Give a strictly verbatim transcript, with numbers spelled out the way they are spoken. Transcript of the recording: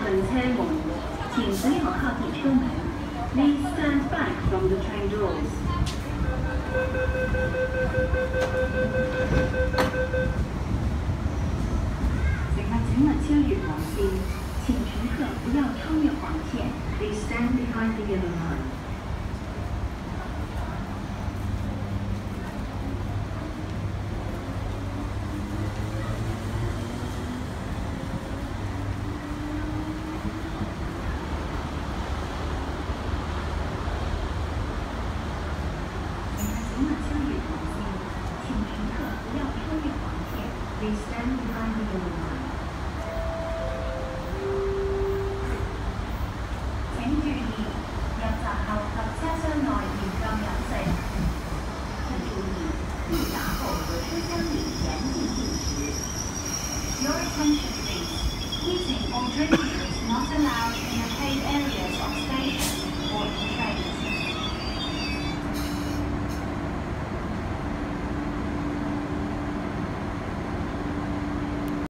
进车門，前水學校鐵車門。Please stand back from the train doors. 乘客請勿超越黃線，請乘客不要超越黃線。Please stand behind the yellow line. 请勿超越黃線，請乘客不要超越黃線。Please stand behind the yellow line.